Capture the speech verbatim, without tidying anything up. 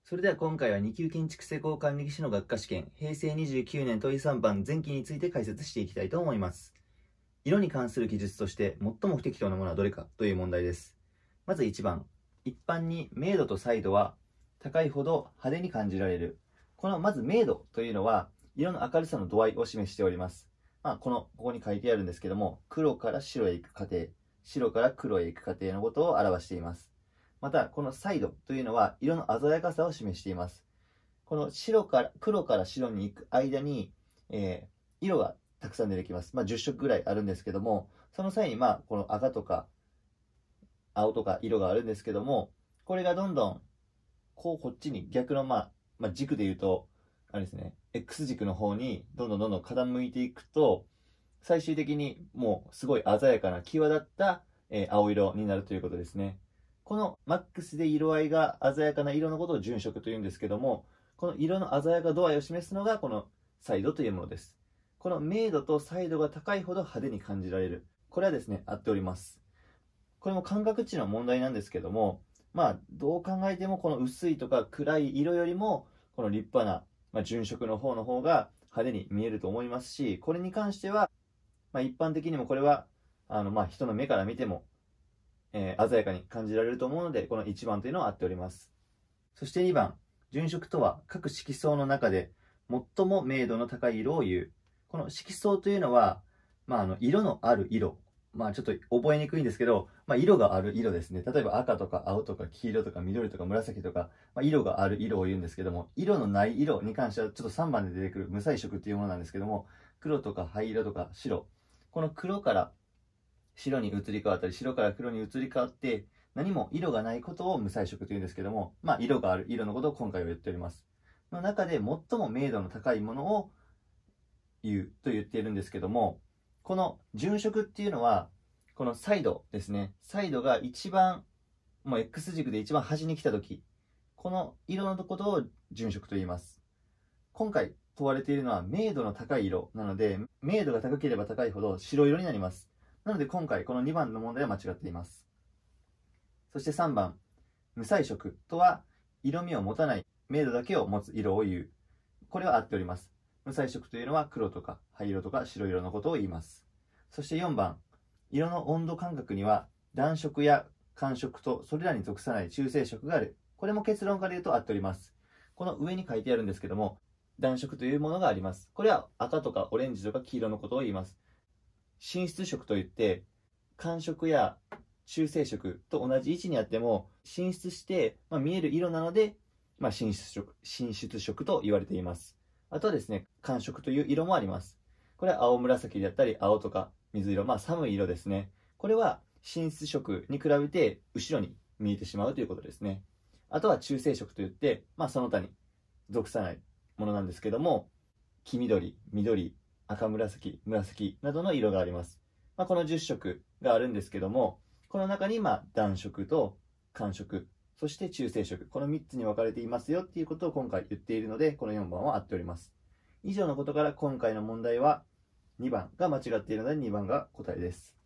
それでは今回はに級建築施工管理士の学科試験、へいせいにじゅうきゅうねん問さんばん前期について解説していきたいと思います。色に関する記述として最も不適当なものはどれかという問題です。まずいちばん、一般に明度と彩度は高いほど派手に感じられる。このまず明度というのは色の明るさの度合いを示しております。まあ、このここに書いてあるんですけども、黒から白へ行く過程、白から黒へ行く過程のことを表しています。また、この彩度というのは色の鮮やかさを示しています。この白から黒から白に行く間に、えー、色がたくさん出てきます。まあ、じゅっしょくぐらいあるんですけども、その際にまあこの赤とか青とか色があるんですけども、これがどんどんこうこっちに逆の、まあ、まあ軸で言うとあれですね、X 軸の方にどんどんどんどん傾いていくと、最終的にもうすごい鮮やかな際立った、えー、青色になるということですね。このマックスで色合いが鮮やかな色のことを純色というんですけども、この色の鮮やか度合いを示すのがこの彩度というものです。この明度と彩度が高いほど派手に感じられる。これはですね、合っております。これも感覚値の問題なんですけども、まあ、どう考えてもこの薄いとか暗い色よりも、この立派な、まあ、純色の方の方が派手に見えると思いますし、これに関しては、まあ、一般的にもこれは、あの、まあ、人の目から見ても、えー、鮮やかに感じられると思うので、このいちばんというのは合っております。そしてにばん、純色とは各色相の中で最も明度の高い色を言う。この色相というのは、まあ、あの色のある色、まあ、ちょっと覚えにくいんですけど、まあ、色がある色ですね。例えば赤とか青とか黄色とか緑とか紫とか、まあ、色がある色を言うんですけども、色のない色に関してはちょっとさんばんで出てくる無彩色っていうものなんですけども、黒とか灰色とか白、この黒から白に移り変わったり白から黒に移り変わって何も色がないことを無彩色というんですけども、まあ、色がある色のことを今回は言っております。の中で最も明度の高いものを言うと言っているんですけども、この純色っていうのはこの彩度ですね。彩度が一番もう X 軸で一番端に来た時、この色のことを純色と言います。今回問われているのは明度の高い色なので、明度が高ければ高いほど白色になります。なので今回このにばんの問題は間違っています。そしてさんばん、無彩色とは色味を持たない明度だけを持つ色を言う。これは合っております。無彩色というのは黒とか灰色とか白色のことを言います。そしてよんばん、色の温度感覚には暖色や寒色とそれらに属さない中性色がある。これも結論から言うと合っております。この上に書いてあるんですけども、暖色というものがあります。これは赤とかオレンジとか黄色のことを言います。深出色といって寒色や中性色と同じ位置にあっても進出して、まあ、見える色なので、まあ、進出色、進出色と言われています。あとはですね、寒色という色もあります。これは青紫だったり青とか水色、まあ寒い色ですね。これは進出色に比べて後ろに見えてしまうということですね。あとは中性色といって、まあ、その他に属さないものなんですけども、黄緑、緑、赤紫、紫などの色があります。まあ、このじゅっしょくがあるんですけども、この中にまあ暖色と寒色、そして中性色、このみっつに分かれていますよっていうことを今回言っているので、このよんばんは合っております。以上のことから今回の問題はにばんが間違っているのでにばんが答えです。